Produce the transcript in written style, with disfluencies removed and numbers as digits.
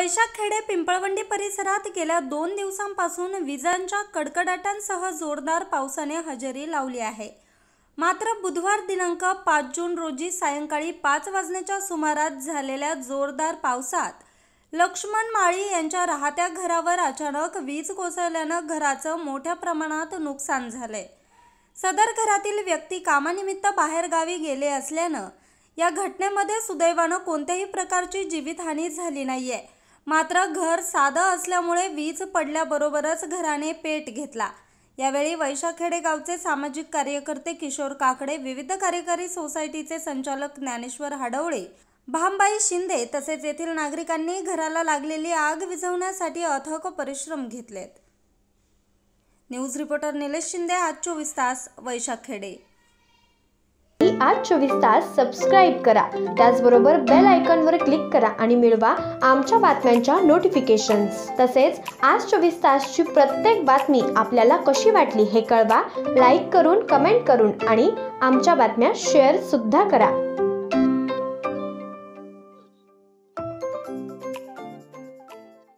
वैशाखखेडे पिंपळवंडी परिसरात गेल्या 2 दिवसांपासून विजांच्या कडकडाटांसह जोरदार पावसाने हजेरी लावली आहे। मात्र बुधवार दिनांक 5 जून रोजी सायंकाळी 5 वाजण्याच्या सुमारास झालेल्या जोरदार पावसात लक्ष्मण माळी यांच्या राहत्या घरावर अचानक वीज कोसळल्यानं घराचं मोठ्या प्रमाणात नुकसान झाले। सदर घरातील व्यक्ती कामानिमित्त बाहेर गावी गेले असल्यानं या घटनेमध्ये सुदैवानं कोणत्याही प्रकारची जीवितहानी झाली नाहीये। मात्र घर साधं असल्यामुळे वीज पडल्याबरोबरच घराने पेट घेतला। यावेळी वैशाखखेडे गावचे सामाजिक कार्यकर्ते किशोर काकडे, विविध कार्यकारी सोसायटीचे संचालक ज्ञानेश्वर हडवळे, भामबाई शिंदे तसेच येथील नागरिकांनी घराला लागलेली आग विझवण्यासाठी अथक परिश्रम घेतलेत। न्यूज रिपोर्टर निलेश शिंदे, आज 24 तास, वैशाखखेडे। आज 24 तास सबस्क्राइब करा, त्याचबरोबर बेल आयकॉनवर क्लिक करा आणि मिळवा आमच्या बातम्यांच्या नोटिफिकेशन्स। तसेच आज 24 तासची प्रत्येक बातमी आपल्याला कशी वाटली हे कळवा, लाईक करून, कमेंट करून आणि आमच्या बातम्या शेअर सुद्धा करा।